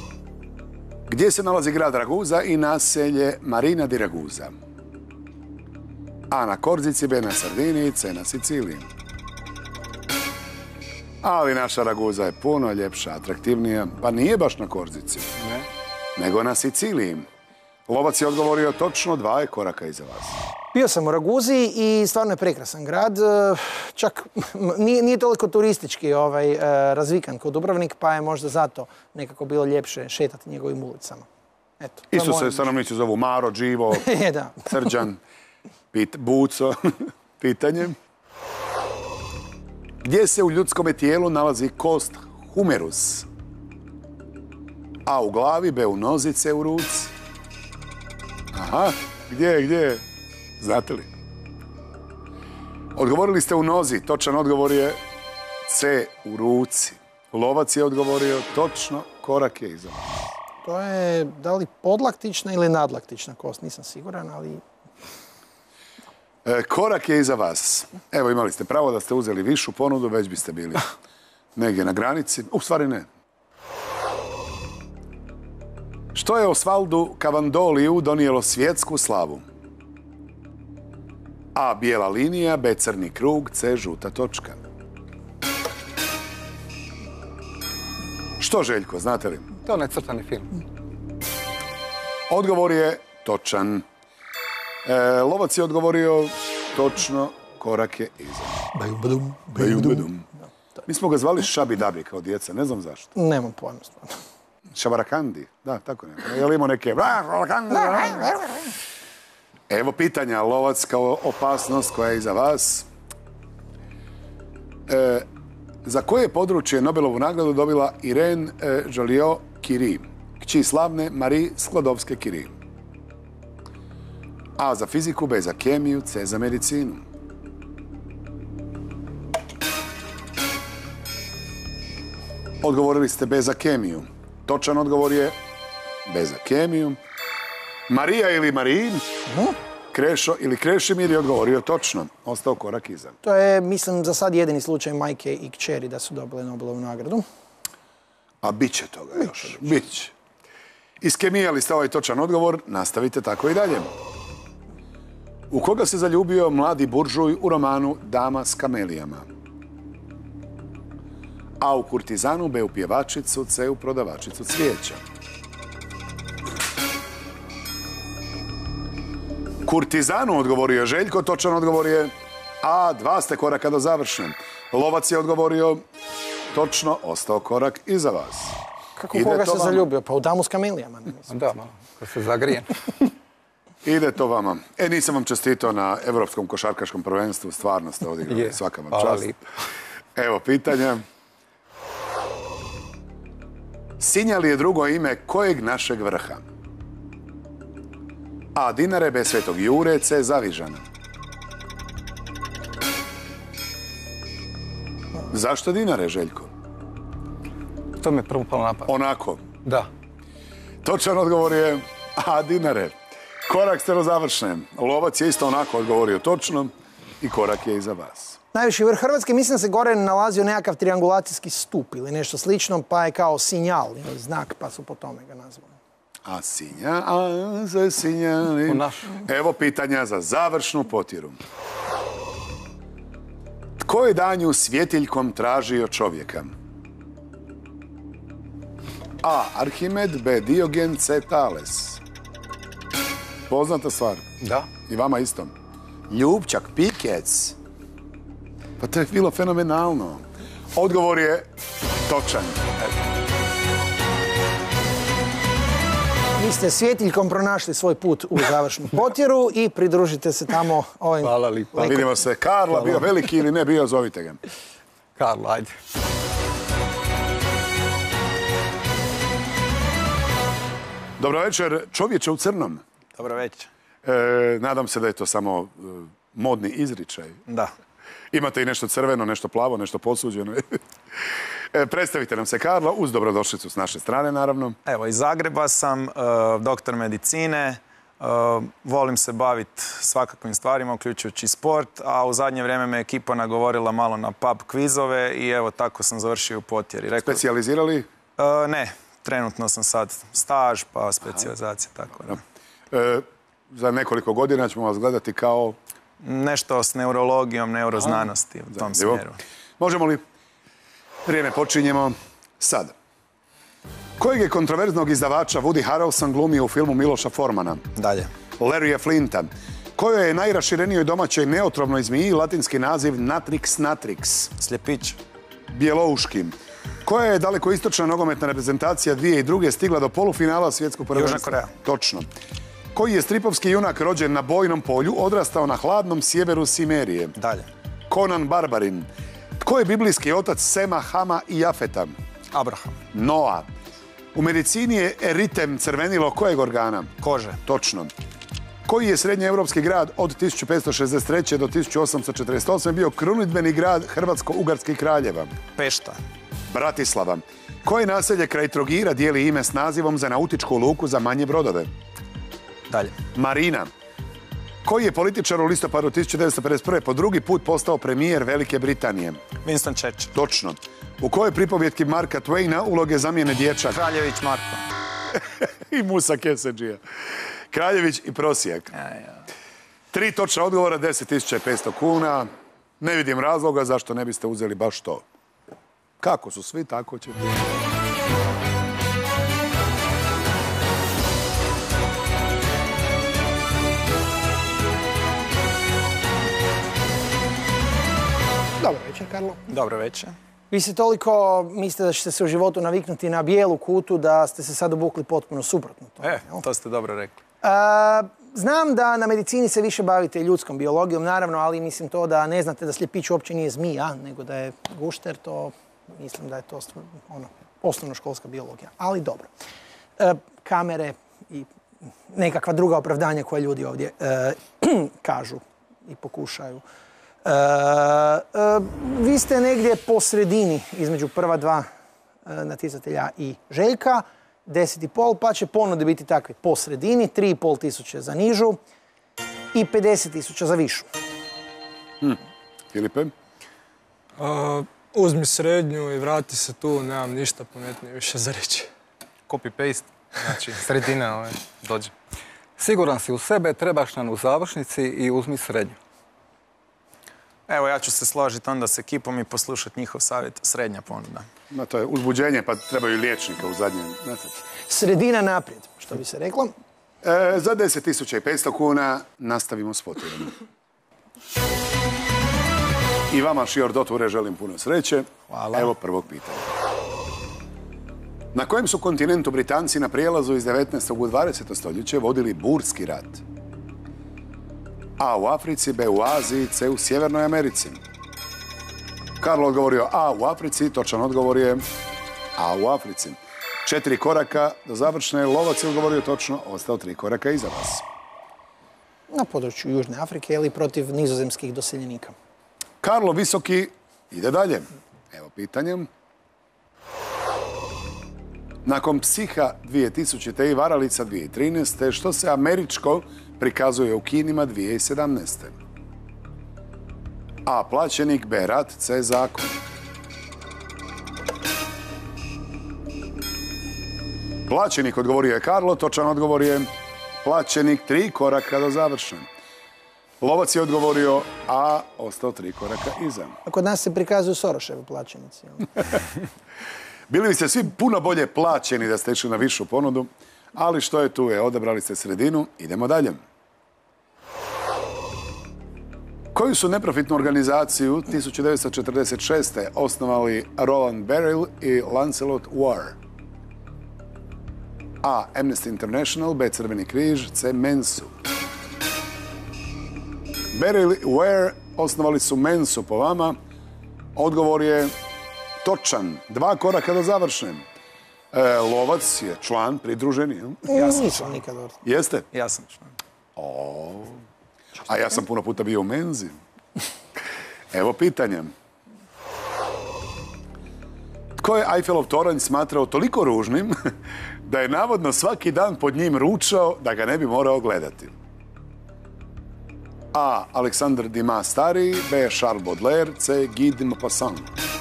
Gdje se nalazi grad Raguza i naselje Marina di Raguza? A na Korzici, B na Sardiniji, C na Siciliji. Ali naša Raguza je puno ljepša, atraktivnija, pa nije baš na Korzici, nego na Siciliji. Lovac je odgovorio točno, dva je koraka iza vas. Bio sam u Raguzi i stvarno je prekrasan grad. Čak nije, nije toliko turistički ovaj, razvikan kao Dubrovnik, pa je možda zato nekako bilo ljepše šetati njegovim ulicama. Eto, isto se stanovnici zovu Maro, Đivo, da. Srđan, Pit, Buco. Pitanje. Gdje se u ljudskome tijelu nalazi kost humerus? A u glavi, B u nozi, C u ruci. Aha, gdje je, gdje je? Znate li? Odgovorili ste u nozi, točan odgovor je C u ruci. Lovac je odgovorio točno, korak je iza vas. To je da li podlaktična ili nadlaktična kost, nisam siguran, ali... E, korak je iza vas. Evo, imali ste pravo da ste uzeli višu ponudu, već biste bili negdje na granici. U stvari ne. Što je Osvaldu Cavandoliju donijelo svjetsku slavu? A. Bijela linija, B. Crni krug, C. Žuta točka. Što, Željko, znate li? To je onaj crtani film. Odgovor je točan. E, Lovac je odgovorio točno, korak je iza. Bajum, badum. Mi smo ga zvali Šabi Dabi kao djeca, ne znam zašto. Nemam pojma stvarno. Šabarakandi, da, tako nema. Je li imao neke... Evo pitanja, Lovac kao opasnost koja je iza vas. E, za koje područje Nobelovu nagradu dobila Irene e, Joliot-Curie, kći slavne Marie Sklodowske-Curie? A za fiziku, B za kemiju, C za medicinu. Odgovorili ste B za kemiju. Točan odgovor je B za kemiju. Marija ili Marin? Krešo ili Krešimir je odgovorio točno. Ostao korak iza. To je, mislim, za sad jedini slučaj majke i kćeri da su dobile Nobelovu nagradu. A bit će toga još. Bit će. Iskemijali ste ovaj točan odgovor, nastavite tako i dalje. U koga se zaljubio mladi buržuj u romanu Dama s kamelijama? A u kurtizanu, B u pjevačicu, C u prodavačicu cvijeća. Kurtizanu odgovorio je Željko, točan odgovor je A, dva ste koraka do završen. Lovac je odgovorio točno, ostao korak iza vas. Kako u koga se zaljubio? Pa u Damu s kamelijama. Da, malo, ko se zagrije. Ide to vama. E, nisam vam čestitao na Evropskom košarkaškom prvenstvu, stvarno ste odigrali, svaka vam čast. Evo pitanja. Sinjal je drugo ime kojeg našeg vrha? A. Dinare, B. Svetog Jure, C. Zavižana. Zašto Dinare, Željko? To mi je prvo palo napad. Onako. Da. Točan odgovor je A. Dinare. Korak ste završen. Lovac je isto onako odgovorio točno i korak je iza vas. Najviši vrh Hrvatske, mislim da se gore nalazio nekakav triangulacijski stup ili nešto slično, pa je kao sinjal ili znak, pa su po tome ga nazvali. A sinja, a za sinjali. Evo pitanja za završnu potjeru. Tko je danju svjetiljkom tražio čovjeka? A. Arhimed, B. Diogen, C. Tales. Poznata stvar. Da. I vama isto. Ljubčak, Pikec. Pa to je bilo fenomenalno. Odgovor je točan. Vi ste svjetiljkom pronašli svoj put u završnu potjeru i pridružite se tamo ovim... Hvala lipa. Vidimo se. Karla, bio veliki ili ne bio, zovite ga. Karla, ajde. Dobro večer, čovječe u crnom. Dobro večer. E, nadam se da je to samo e, modni izričaj. Da. Imate i nešto crveno, nešto plavo, nešto posuđeno. e, predstavite nam se, Karlo, uz dobrodošlicu s naše strane, naravno. Evo, iz Zagreba sam, uh, doktor medicine. Uh, volim se baviti svakakvim stvarima, uključujući sport, a u zadnje vrijeme me ekipa nagovorila malo na pub kvizove i evo, tako sam završio u potjeri. Rekao, Specijalizirali? Uh, ne, trenutno sam sad staž, pa specijalizacija, tako da. E, za nekoliko godina ćemo vas gledati kao Nešto s neurologijom, neuroznanosti u tom smjeru. Možemo li? Vrijeme počinjemo sad. Kojeg je kontroverznog izdavača Woody Harrelson glumio u filmu Miloša Formana? Dalje. Larrya Flinta. Kojoj je najraširenijoj domaćoj neotrovnoj zmiji latinski naziv Natrix natrix? Sljepić. Bjelouški. Koja je dalekoistočna nogometna reprezentacija dvije tisuće druge stigla do polufinala svjetskog prvenstva? Južna Koreja. Točno. Koji je stripovski junak rođen na bojnom polju, odrastao na hladnom sjeveru Simerije? Dalje. Conan Barbarin. Tko je biblijski otac Sema, Hama i Jafeta? Abraham. Noa. U medicini je eritem crvenilo kojeg organa? Kože. Točno. Koji je srednjeevropski grad od tisuću petsto šezdeset treće do tisuću osamsto četrdeset osme bio krunidbeni grad Hrvatsko-Ugarskih kraljeva? Pešta. Bratislava. Koje naselje kraj Trogira dijeli ime s nazivom za nautičku luku za manje brodove? Dalje. Marina. Koji je političar u listopadu tisuću devetsto pedeset prve po drugi put postao premijer Velike Britanije? Winston Churchill. Točno. U kojoj pripovjetki Marka Twaina uloge zamijene dječak? Kraljević Marko. I Musa Keseđija. Kraljević i Prosijek. Tri točna odgovora, deset tisuća petsto kuna. Ne vidim razloga zašto ne biste uzeli baš to. Kako su svi, tako ćete. Dobro večer, Karlo. Dobro večer. Vi se toliko mislite da ćete se u životu naviknuti na bijelu kutu da ste se sad obukli potpuno suprotno. E, to ste dobro rekli. Znam da na medicini se više bavite ljudskom biologijom, naravno, ali mislim to da ne znate da sljepić uopće nije zmija, nego da je gušter, to mislim da je to ono, osnovnoškolska biologija. Ali dobro. Kamere i nekakva druga opravdanja koje ljudi ovdje kažu i pokušaju. Uh, uh, vi ste negdje po sredini između prva dva uh, natjecatelja i Željka, deset i pol, pa će ponude biti takve po sredini, tri i pol tisuće za nižu i pedeset tisuća za višu. Hmm. Filipe? Uh, uzmi srednju i vrati se tu, nemam ništa pametnije više za reći. Copy-paste, znači sredina ovaj, dođe. Siguran si u sebe, trebaš nam u završnici i uzmi srednju. Evo, ja ću se složiti onda s ekipom i poslušati njihov savjet. Srednja ponuda. No, to je uzbuđenje, pa trebaju liječnika u zadnjem. Sredina naprijed, što bi se reklo. E, za deset tisuća petsto kuna nastavimo s fotelom. I vama, Šior Doture, želim puno sreće. Hvala. Evo prvog pitanja. Na kojem su kontinentu Britanci na prijelazu iz devetnaestog u dvadeseto stoljeće vodili burski rat? A u Africi, B u Aziji, C u Sjevernoj Americi. Karlo odgovorio A u Africi, točan odgovor je A u Africi. Četiri koraka do završne, Lovac je odgovorio točno, ostao tri koraka iza vas. Na području Južne Afrike ili protiv nizozemskih doseljenika. Karlo Visoki ide dalje. Evo pitanjem. Nakon Psiha dvije tisućite i Varalica dvije tisuće trinaeste, što se američko prikazuje u kinima dvije tisuće sedamnaeste. A. Plaćenik, B. Rat, C. Zakon. Plaćenik odgovorio je Karlo, točan odgovor je Plaćenik, tri koraka do završen. Lovac je odgovorio A, ostao tri koraka iza. A kod nas se prikazuju Soroševi plaćenici. Bili biste svi puno bolje plaćeni da ste išli na višu ponudu, ali što je tu je, odabrali ste sredinu, idemo dalje. Koju su neprofitnu organizaciju tisuću devetsto četrdeset šeste osnovali Roland Beryl i Lancelot Ware? A. Amnesty International, B. Crveni križ, C. Mensu. Beryl i Ware osnovali su Mensu po vama. Odgovor je točan. Dva koraka do završen. E, Lovac je član pridruženi. Ja sam nisam nikad orto. Jeste? Ja sam član. O, a ja sam puno puta bio u menzi. Evo pitanja. Tko je Eiffelov toranj smatrao toliko ružnim da je navodno svaki dan pod njim ručao da ga ne bi morao gledati? A. Aleksandar Dumas stariji, B. Charles Baudelaire, C. Guy de Maupassant.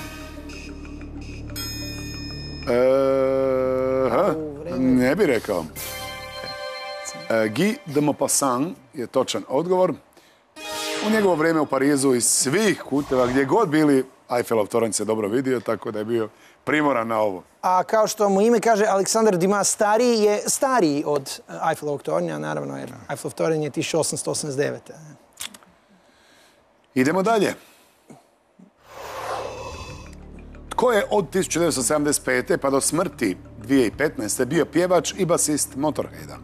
E, ha, ne bi rekao. E, Guy de Maupassant je točan odgovor. U njegovo vrijeme u Parizu iz svih kuteva, gdje god bili, Eiffelov toranj se dobro vidio, tako da je bio primoran na ovo. A kao što mu ime kaže, Aleksandar Dumas stariji je stariji od Eiffelovog tornja, naravno, jer Eiffelov toranj je tisuću osamsto osamdeset devete. Idemo dalje. Tko je od tisuću devetsto sedamdeset pete pa do smrti dvije tisuće petnaeste bio pjevač i basist Motorheada?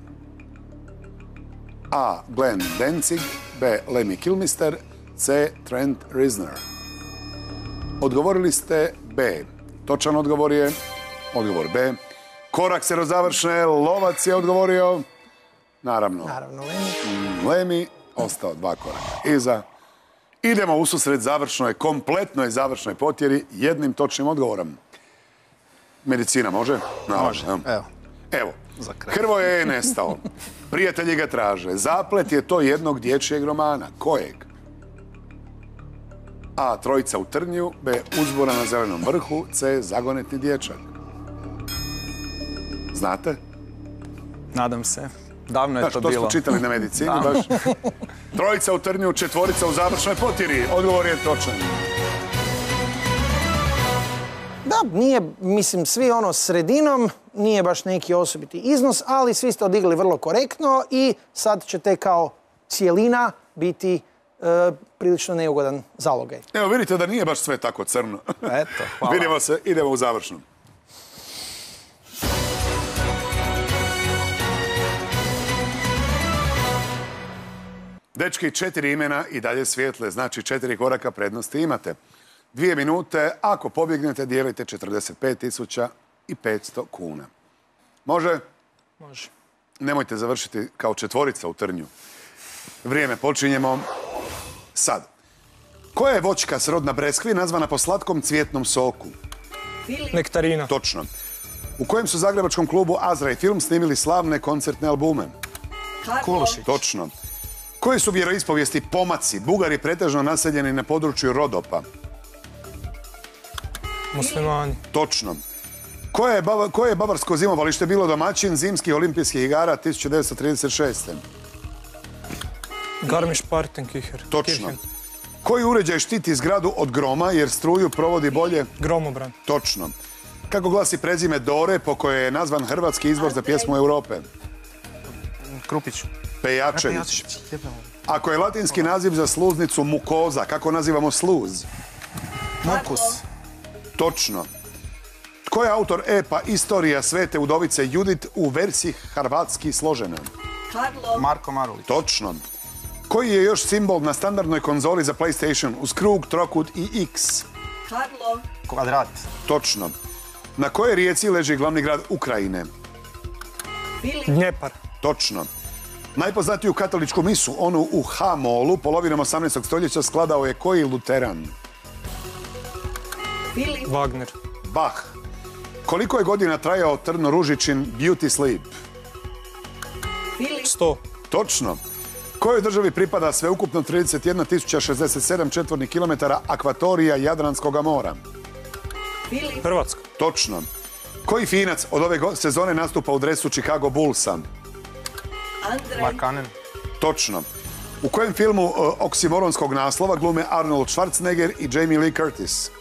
A. Glenn Danzig, B. Lemmy Kilmister, C. Trent Reznor. Odgovorili ste B. Točan odgovor je odgovor B. Korak se do završne, lovac je odgovorio. Naravno. Naravno, Lemmy. Lemmy, ostao dva koraka iza. Idemo u susret završnoj, kompletnoj završnoj potjeri jednim točnim odgovorom. Medicina može? Može, evo. Evo, Hrvoje je nestao. Prijatelji ga traže. Zaplet je to jednog dječjeg romana. Kojeg? A. Trojica u trnju. B. Uzbora na zelenom vrhu. C. Zagonetni dječak. Znate? Nadam se. Davno je Znaš, to to bilo. smo čitali na medicini baš. Trojica u trnju, četvorica u završnoj potjeri. Odgovor je točan. Da, nije, mislim, svi ono sredinom, nije baš neki osobiti iznos, ali svi ste odigli vrlo korektno i sad ćete kao cijelina biti e, prilično neugodan zalogaj. Evo, vidite da nije baš sve tako crno. Eto, hvala. Vidimo se, idemo u završnu. Dečki, četiri imena i dalje svijetle, znači četiri koraka prednosti imate. Dvije minute, ako pobjegnete, dijelite četrdeset pet tisuća petsto kuna. Može? Može. Nemojte završiti kao četvorica u trnju. Vrijeme počinjemo sad. Koja je voćka srodna breskvi nazvana po slatkom cvjetnom soku? Nektarina. Točno. U kojem su zagrebačkom klubu Azra i Film snimili slavne koncertne albume? Kulušić. Točno. Koji su vjeroispovijesti pomaci, Bugari pretežno naseljeni na području Rodopa? Muslimani. Točno. Koje je, bava, koje je bavarsko zimovalište bilo domaćin zimskih olimpijskih igara tisuću devetsto trideset šeste? Garmisch-Partenkirchen. Točno. Koji uređaj štiti zgradu od groma jer struju provodi bolje? Gromobran. Točno. Kako glasi prezime Dore po kojoj je nazvan hrvatski izbor za pjesmu Europe? Krupić. Pejačević. Ako je latinski naziv za sluznicu mukoza, kako nazivamo sluz? Mukus. Točno. Tko je autor epa Istorija svete udovice Judit u verziji hrvatski složena? Marko Marulić. Točno. Koji je još simbol na standardnoj konzoli za PlayStation uz krug, trokut i X? Kvadrat. Točno. Na kojoj rijeci leži glavni grad Ukrajine? Dnjepar. Točno. Najpoznatiju katoličku misu, onu u H-molu, polovinom osamnaestog stoljeća skladao je koji luteran? Wagner. Bach. Koliko je godina trajao Trno Ružičin Beauty Sleep? Sto. Točno. Kojoj državi pripada sveukupno trideset jedna tisuća šezdeset sedam četvornih kilometara akvatorija Jadranskog mora? Hrvatska. Točno. Koji Finac od ove go- sezone nastupa u dresu Chicago Bullsa? Markanen. Točno. U kojem filmu uh, oksimoronskog naslova glume Arnold Schwarzenegger i Jamie Lee Curtis?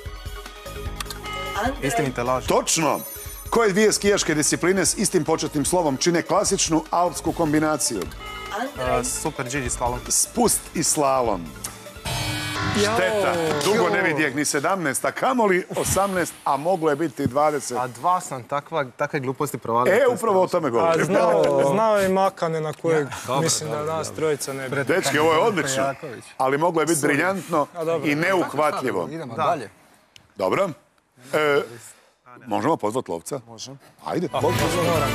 Istinite laži. Točno. Koje dvije skijaške discipline s istim početnim slovom čine klasičnu alpsku kombinaciju? Uh, super Gigi slalom. Spust i slalom. Šteta. Dugo ne vidjeh ni sedamnaest, a kamoli osamnaest, a moglo je biti dvadeset. A dva sam takva, takve gluposti provalio. E, upravo o tome A govorim. znao, znao je Makane na kojeg mislim da nas trojica ne bi. Dečki, ovo je odlično, ali moglo je biti briljantno A, dobro. i neuhvatljivo. Idemo dalje. Dobro. E, možemo pozvati lovca? Možemo. Ajde, pozvati. Moram.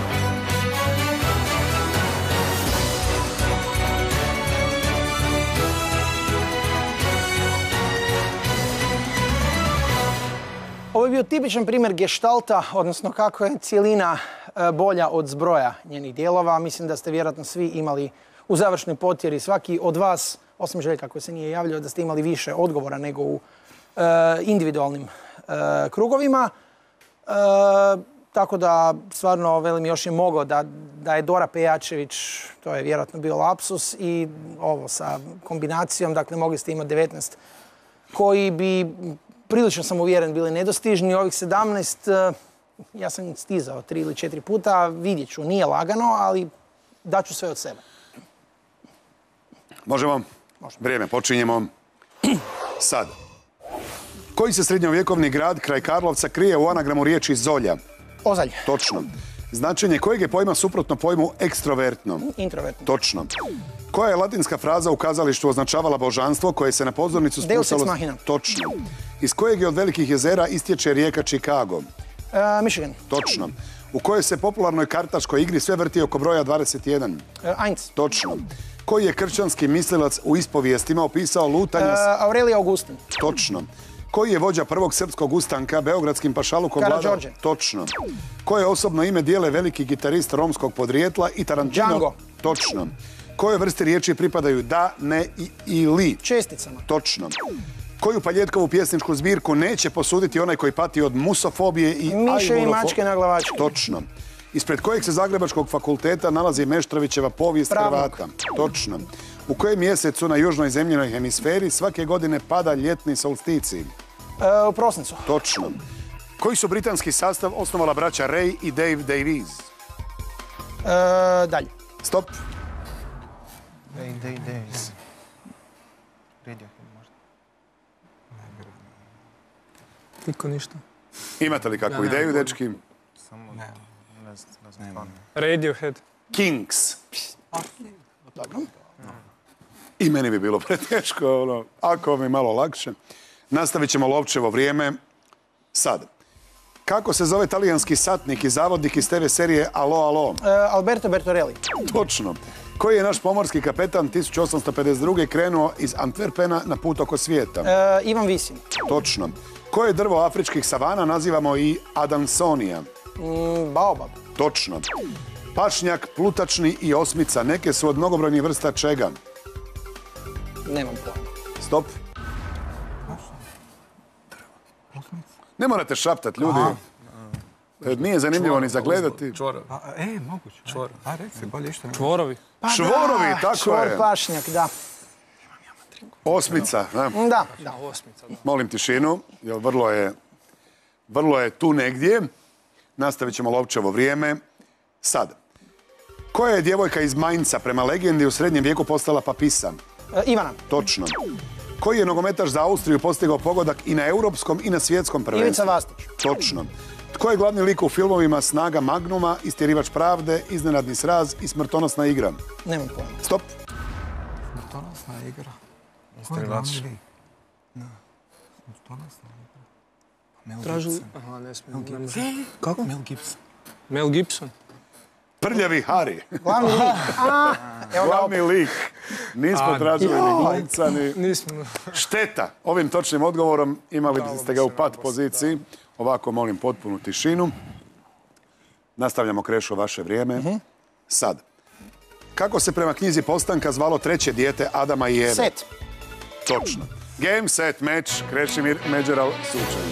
Ovo je bio tipičan primjer geštalta, odnosno kako je cijelina e, bolja od zbroja njenih dijelova. Mislim da ste vjerojatno svi imali u završnoj potjeri svaki od vas, osim Željka koji se nije javljao, da ste imali više odgovora nego u e, individualnim e, krugovima. E, tako da stvarno, velim, još je mogao da, da je Dora Pejačević, to je vjerojatno bio lapsus, i ovo sa kombinacijom, dakle mogli ste imati devetnaest koji bi, prilično sam uvjeren, bili nedostižni. Ovih sedamnaest, ja sam stizao tri ili četiri puta, vidjet ću, nije lagano, ali daću sve od sebe. Možemo? Možemo. Vrijeme, počinjemo. Sad. Koji se srednjovjekovni grad kraj Karlovca krije u anagramu riječi Zolja? Ozalj. Točno. Značenje kojeg je pojma suprotno pojmu ekstrovertno? Introvertno. Točno. Koja je latinska fraza u kazalištu označavala božanstvo koje se na pozornicu spustalo? Deus ex machina. Točno. Iz kojeg je od velikih jezera istječe rijeka Chicago? Uh, Michigan. Točno. U kojoj se popularnoj kartaškoj igri sve vrti oko broja dvadeset jedan? Uh, Eins. Točno. Koji je kršćanski mislilac u ispovijestima opisao lutanja... Uh, Aurelije Augustin. Točno. Koji je vođa prvog srpskog ustanka beogradskim pašalukom vladao? Karađorđe. Točno. Koje osobno ime dijele veliki gitarist romskog podrijetla i Tarantino? Django. Točno. Koje vrste riječi pripadaju da, ne i ili? Česticama. Točno. Koju Paljetkovu pjesničku zbirku neće posuditi onaj koji pati od musofobije i Miševi ajurofo- mačke na glavačke. Točno. Ispred kojeg se Zagrebačkog fakulteta nalazi Meštrovićeva povijest Pravnog. Hrvata? Točno. U kojem mjesecu na južnoj zemljinoj hemisferi svake godine pada ljetni solsticij? Uh, u prosincu. Točno. Koji su britanski sastav osnovala braća Ray i Dave Davies? Uh, dalje. Stop. Day, day, days. Radiohead možda. Niko ništa. Imate li kakvu ideju, dečki? Samo ne, ne znam, ne znam stvarno. Radiohead. Kings. I meni bi bilo preteško, ono, ako mi malo lakše. Nastavit ćemo lovčevo vrijeme. Sad. Kako se zove talijanski satnik i zavodnik iz te ve serije Alo, alo? Uh, Alberto Bertorelli. Točno. Koji je naš pomorski kapetan tisuću osamsto pedeset druge krenuo iz Antwerpena na put oko svijeta? Uh, Ivan Visin. Točno. Koje drvo afričkih savana nazivamo i Adansonija? Mm, Baobab. Točno. Pašnjak, plutačni i osmica neke su od mnogobrojnih vrsta čega? Nemam pojma. Stop. Ne morate šaptat, ljudi. E, Nije zanimljivo ni zagledati. A, e, moguće. Čvor. A, reci, bolje što ne. Čvorovi. Pa Švorovi, da, tako čvor je. pašnjak, da. Osmica. Da. Da, da. Osmica, da. Molim tišinu, jer vrlo je, vrlo je tu negdje. Nastavit ćemo lovčevo vrijeme. Sad. Koja je djevojka iz Mainca prema legendi u srednjem vijeku postala papisa? Uh, Ivana. Točno. Koji je nogometaš za Austriju postigao pogodak i na europskom i na svjetskom prvenstvu? Ivica Vastić. Točno. Tko je glavni lik u filmovima Snaga Magnuma, Istjerivač pravde, Iznenadni sraz i Smrtonosna igra? Nemam pojma. Stop. Smrtonosna igra. Istjerivač. Smrtonosna igra. Mel Tražili... Gibson. Aha, ne smijem. ne može. Kako? Mel Gibson. Mel Gibson. Prljavi Hari. Glavni lik. A, evo ga Glavni lik. Nismo tražili ni glumca, ni... Nismo. Šteta. Ovim točnim odgovorom imali ste ga u pat poziciji. Ovako molim potpunu tišinu. Nastavljamo, Krešo, vaše vrijeme. Sad. Kako se prema knjizi Postanka zvalo treće dijete Adama i Eve? Set. Točno. Game, set, match, Krešimir Međeral Sučević.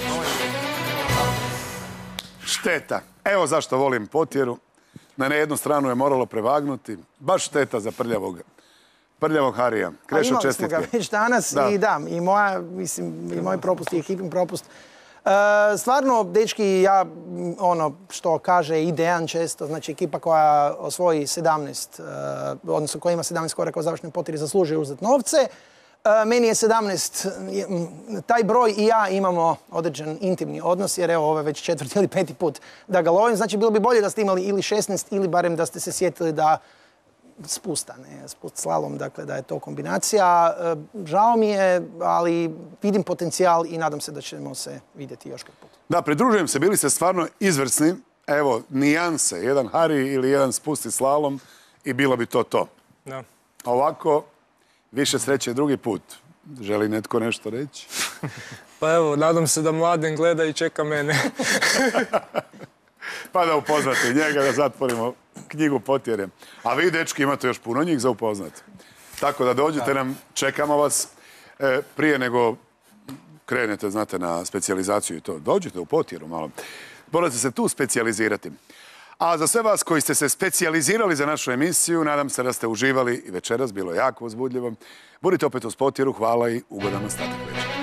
Šteta. Evo zašto volim Potjeru. Na jednu stranu je moralo prevagnuti. Baš šteta za prljavog. Prljavog Harija. Krešo, imali smo čestitke. ga već danas Da. i da, i moja, mislim, i moj propust i ekipin propust. E, stvarno, dečki, ja, m, ono što kaže i Dejan često, znači ekipa koja osvoji sedamnaest, e, odnosno koja ima sedamnaest koraka u završnoj potjeri zaslužuje uzeti novce. E, meni je sedamnaest, je, m, taj broj i ja imamo određen intimni odnos, jer evo ovo je već četvrti ili peti put da ga lovim. Znači, bilo bi bolje da ste imali ili šesnaest ili barem da ste se sjetili da spusta, ne, spust slalom, dakle da je to kombinacija. E, žao mi je, ali vidim potencijal i nadam se da ćemo se vidjeti još kad put. Da, pridružujem se, bili ste stvarno izvrsni. Evo, nijanse, jedan Hari ili jedan spusti slalom i bilo bi to to. Da. Ovako, više sreće drugi put. Želi netko nešto reći? Pa evo, nadam se da Mladen gleda i čeka mene. Pa da upoznate njega, da zatvorimo knjigu Potjere. A vi, dečki, imate još puno njih za upoznati. Tako da dođete nam, čekamo vas. E, prije nego krenete, znate, na specijalizaciju i to. Dođite u Potjeru malo. Morate se tu specijalizirati. A za sve vas koji ste se specijalizirali za našu emisiju, nadam se da ste uživali i večeras, bilo je jako uzbudljivo. Budite opet uz Potiru, hvala i ugodan ostatak večera.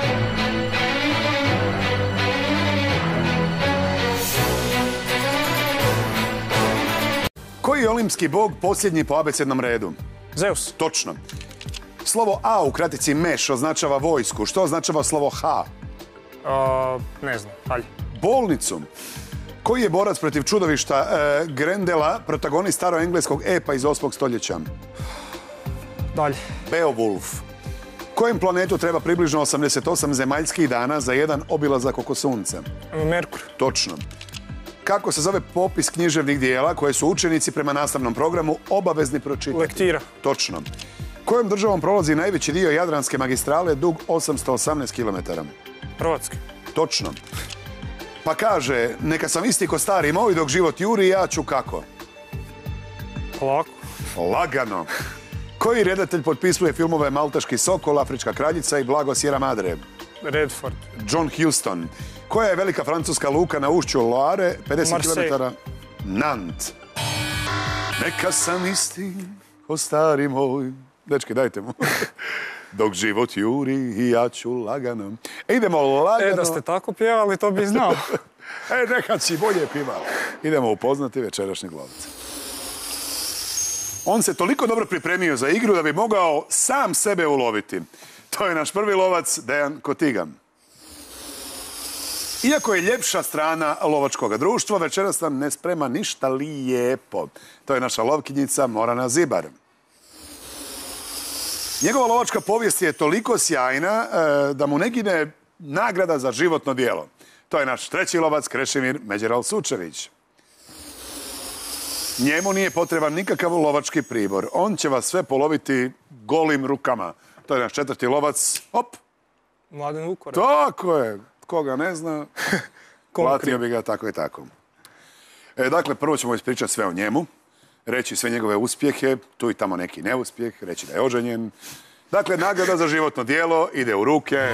Koji je olimpski bog posljednji po abecednom redu? Zeus. Točno. Slovo A u kratici meš označava vojsku. Što označava slovo H? Uh, ne znam, dalje. Bolnicu. Koji je borac protiv čudovišta e, Grendela, protagonist staroengleskog epa iz osmog stoljeća? Dalje. Beowulf. Kojem planetu treba približno osamdeset osam zemaljskih dana za jedan obilazak oko Sunca? Merkur. Točno. Kako se zove popis književnih dijela koje su učenici prema nastavnom programu obavezni pročitati? Lektira. Točno. Kojom državom prolazi najveći dio Jadranske magistrale dug osamsto osamnaest kilometara? Hrvatski. Točno. Pa kaže, neka sam isti ko stari moj dok život juri, ja ću kako? Polako. Lagano. Koji redatelj potpisuje filmove Malteški sokol, Afrička kraljica i Blago Sierra Madre? Redford. John Huston. Koja je velika francuska luka na ušću Loire, pedeset kilometara? Nantes. Neka sam isti ko stari moj. Dečki, dajte mu. Dok život juri i ja ću lagano. E, idemo lagano. E, da ste tako pjevali, to bi znao. E, nekad si bolje pivao. Idemo upoznati večerašnjeg lovca. On se toliko dobro pripremio za igru da bi mogao sam sebe uloviti. To je naš prvi lovac, Dejan Kotigan. Iako je ljepša strana lovačkog društva, večeras nam ne sprema ništa lijepo. To je naša lovkinjica Morana Zibar. Njegova lovačka povijest je toliko sjajna da mu ne gine nagrada za životno djelo. To je naš treći lovac, Krešimir Međeral Sučević. Njemu nije potreban nikakav lovački pribor. On će vas sve poloviti golim rukama. To je naš četvrti lovac. Hop! Mladen Vukorac. Tako je. Koga ne zna, platio bi ga tako i tako. E, dakle, prvo ćemo ispričati sve o njemu. Reći sve njegove uspjehe, tu i tamo neki neuspjeh, reći da je oženjen. Dakle, nagrada za životno djelo ide u ruke.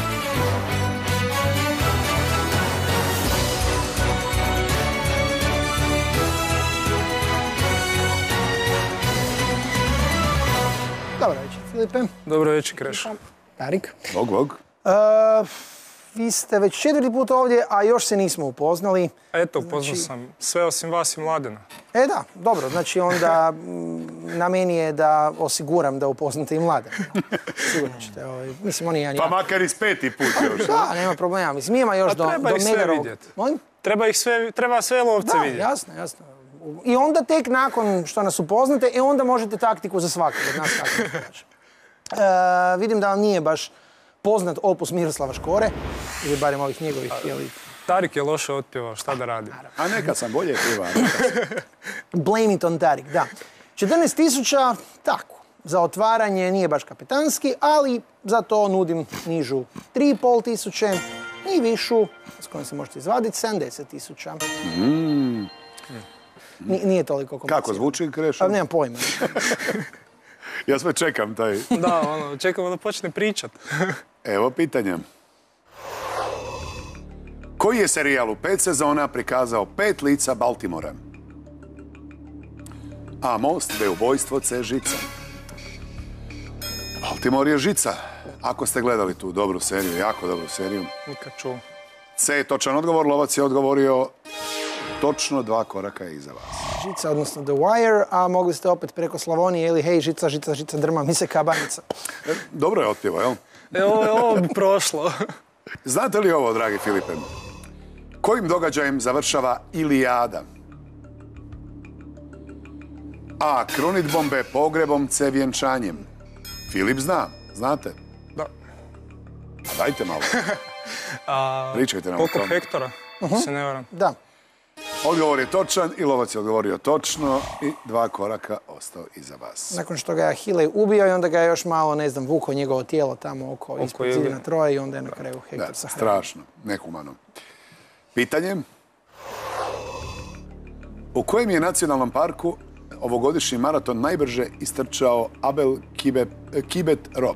Dobro večer, Filipe. Dobro večer, Krešo. Tarik. Bog, bog. Uh, vi ste već četvrti put ovdje, a još se nismo upoznali. Eto, upoznao sam sve osim vas i Mladena. E da, dobro, znači onda m, na meni je da osiguram da upoznate i Mladena. Sigurno ćete, ovaj, mislim, oni jedan Pa ja. makar i peti put još. Da, nema problema, mislim, ima još Pa do, treba do ih sve Megarovog- vidjeti. Molim? Treba ih sve, treba sve lovce Da, vidjeti. jasno, jasno. I onda tek nakon što nas upoznate, e onda možete taktiku za svakog od nas kako da kaže. E, vidim da vam nije baš poznat opus Miroslava Škore, ili barem ovih njegovih, jeli, Tarik je loše otpjevao, šta da radi? A neka sam bolje pivao. Blame it on Tarik, da. četrnaest tisuća, tako, za otvaranje nije baš kapetanski, ali za to nudim nižu tri i pol tisuće i višu, s kojom se možete izvaditi, sedamdeset tisuća. Mm. Ni- Nije toliko komplicirano. Kako zvuči, Krešo? Pa nemam pojma. Ja sve čekam taj. Da, ono, čekamo da počne pričat. Evo pitanja. Koji je serijal u pet sezona prikazao pet lica Baltimora? A. Most, B. Ubojstvo, C. Žica. Baltimore je žica. Ako ste gledali tu dobru seriju, jako dobru seriju. Nikad čuo. C je točan odgovor, lovac je odgovorio točno dva koraka iza vas. Žica, odnosno The Wire, a mogli ste opet preko Slavonije ili hej, žica, žica, žica, drma, mi se kabanica. E, dobro je otpjevo, jel? E, ovo, ovo bi prošlo. Znate li ovo, dragi Filipe? Kojim događajem završava Ilijada? A. Krunitbom, B. Pogrebom, C. Vjenčanjem. Filip zna, znate? Da. A dajte malo. A, Pričajte nam o Pokop tome. Hektora, se ne varam. Da. Odgovor je točan i lovac je odgovorio točno i dva koraka ostao iza vas. Nakon što ga je Ahile ubio i onda ga je još malo, ne znam, vukao njegovo tijelo tamo oko, oko ispod zidina Troje i onda je na kraju Hektor Da, sahranio. strašno, nehumano. Pitanje. U kojem je nacionalnom parku ovogodišnji maraton najbrže istrčao Abel Kibet, Kibet Rop?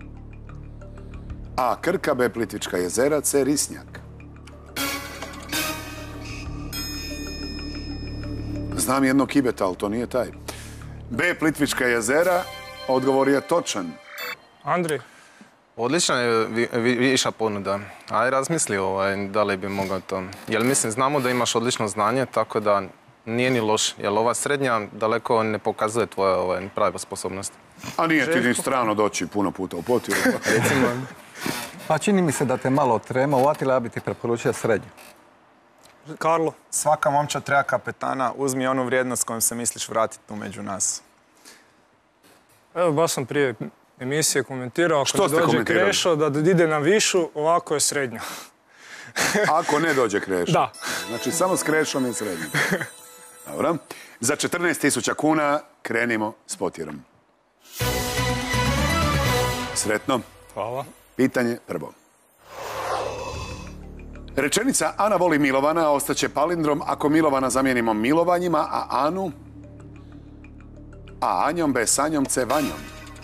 A. Krka, B. Plitvička jezera, C. Risnjak. znam jednog kibeta, ali to nije taj. B. Plitvička jezera. Odgovor je točan. Andrej? Odlična je vi- vi- viša ponuda. Aj razmisli ovaj, da li bi mogao to. Jer mislim, znamo da imaš odlično znanje, tako da nije ni loš. Jer ova srednja daleko ne pokazuje tvoje ovaj, prave sposobnosti. A nije ti ni strano doći puno puta u Potiru. Pa čini mi se da te malo trema uvatila, ja bi ti preporučio srednju. Karlo? Svaka momčad treba kapetana, uzmi onu vrijednost kojom se misliš vratiti tu među nas. Evo, baš sam prije emisije komentirao, ako Što ne ste dođe komentirali? Krešo, da ide na višu, ovako je srednja. Ako ne dođe Krešo. Da. Znači, samo s Krešom je srednji. Dobro. Za četrnaest tisuća kuna krenimo s Potirom. Sretno. Hvala. Pitanje prvo. Rečenica Ana voli Milovana ostaće palindrom ako Milovana zamijenimo milovanjima, a Anu A Anjom, B Sanjom, C Vanjom.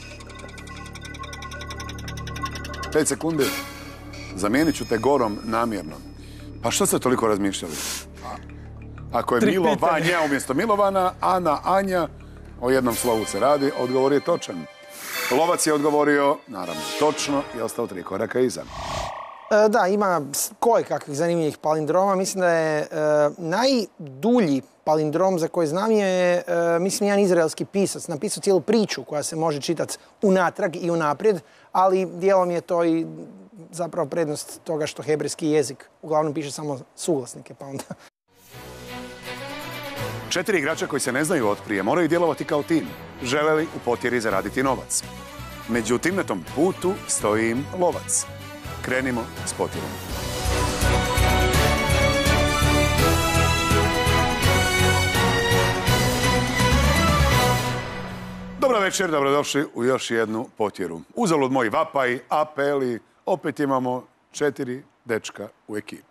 Pet sekundi. Zamijenit ću te Gorom namjerno. Pa što ste toliko razmišljali? Ako je Tri Milovanja pitanja. umjesto Milovana, Ana, Anja, o jednom slovu se radi, odgovor je točan. Lovac je odgovorio, naravno, točno i ostao tri koraka iza. E, Da, ima koje kakvih zanimljivih palindroma. Mislim da je e, najdulji palindrom za koji znam je, e, mislim, jedan izraelski pisac. Napisao cijelu priču koja se može čitati unatrag i unaprijed, ali dijelom je to i zapravo prednost toga što hebrejski jezik uglavnom piše samo suglasnike, pa onda... Četiri igrača koji se ne znaju otprije moraju djelovati kao tim. Žele li u Potjeri zaraditi novac? Međutim, na tom putu stoji im lovac. Krenimo s Potjerom. Dobra večer, dobrodošli u još jednu Potjeru. Uzalud moj vapaj, apeli, opet imamo četiri dečka u ekipi.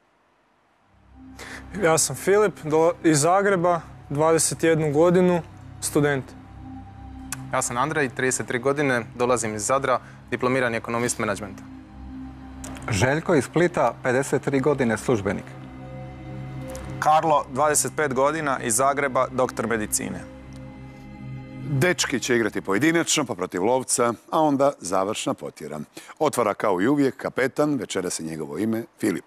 Ja sam Filip, do- iz Zagreba, dvadeset jednu godinu, student. Ja sam Andrej, trideset tri godine, dolazim iz Zadra, diplomirani ekonomist menadžmenta. Željko iz Splita, pedeset tri godine, službenik. Karlo, dvadeset pet godina, iz Zagreba, doktor medicine. Dečki će igrati pojedinačno, pa protiv lovca, a onda završna Potjera. Otvara kao i uvijek kapetan, večeras je njegovo ime Filip.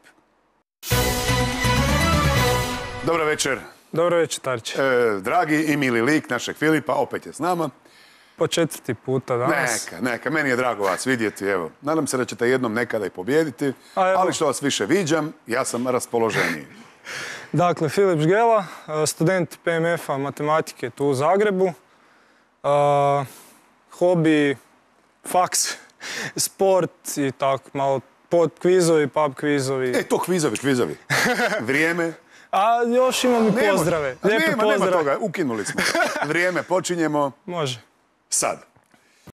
Dobro večer. Dobro večer, Tarče. E, dragi i mili lik našeg Filipa, opet je s nama. Po četvrti puta danas. Neka, neka, meni je drago vas vidjeti, evo. Nadam se da ćete jednom nekada i pobijediti, A evo. ali što vas više viđam, ja sam raspoloženiji. Dakle, Filip Žgela, student P M F-a matematike tu u Zagrebu. Uh, hobi, faks, sport i tako, malo pod kvizovi, pub kvizovi. E, to kvizovi, kvizovi. Vrijeme. A još imam i Nema- pozdrave. A Lijepe nema, nema pozdrave. toga, ukinuli smo. Vrijeme, počinjemo Može. sad.